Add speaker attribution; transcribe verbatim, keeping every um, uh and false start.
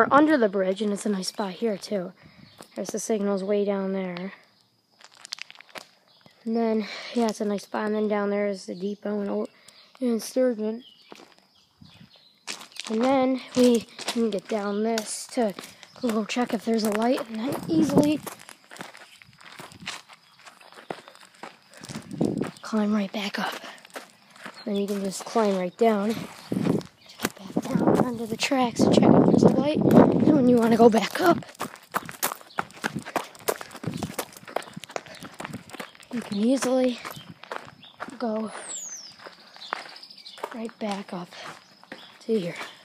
Speaker 1: We're under the bridge, and it's a nice spot here, too. There's the signals way down there. And then, yeah, it's a nice spot. And then down there is the depot and, and Sturgeon. And then we can get down this to go check if there's a light, and then easily climb right back up. Then you can just climb right down, get back down under the tracks and check if there's a light. And when you want to go back up, you can easily go right back up to here.